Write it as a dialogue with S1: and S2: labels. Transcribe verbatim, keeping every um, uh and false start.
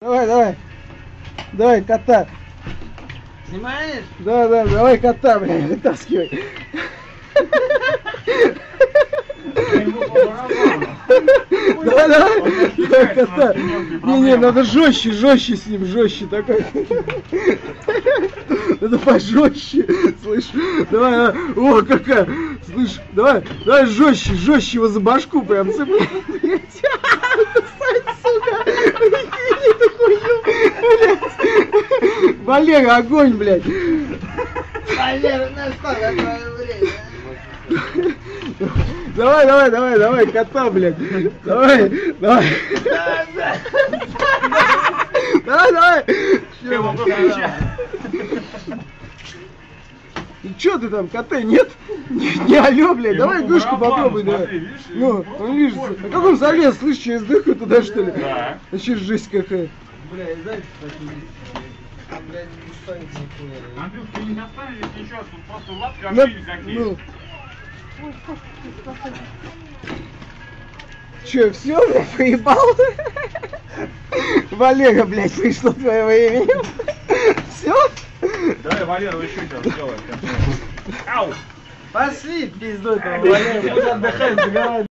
S1: Давай, давай. Давай, кота.
S2: Снимаешь?
S1: Да, да, давай кота, блядь, вытаскивай. Давай, давай, давай кота. Не, не, надо жестче, жестче с ним, жестче такой. Надо пожестче, слышь. Давай, давай. О, какая. Слышь, давай, давай жестче, жестче его за башку прям цепляй. Сука. Валера, огонь, блядь.
S2: Валера, на что такое время?
S1: Давай, давай, давай, давай, кота, блядь. Давай, давай. Давай, давай. И чё ты там, коты, нет? Не, не алё, блядь, давай игрушку попробуй, давай. Ну, он вижется. А как он залез, слышь, через дырку туда, что ли?
S3: Да.
S1: Вообще жесть какая.
S2: Бля, знаете, там, блядь, не стоит нихуя.
S3: Андрюх, ты не достанешь ничего, тут просто лапки
S1: На-
S3: вообще никакие.
S1: ну. Че, все, блядь, поебал? Валера, блядь, пришло твоего имени. Все?
S3: Давай, Валера, еще что-то сделаем. Ау!
S2: Пошли, пиздой, там, Валера, пусть отдыхает, загорает.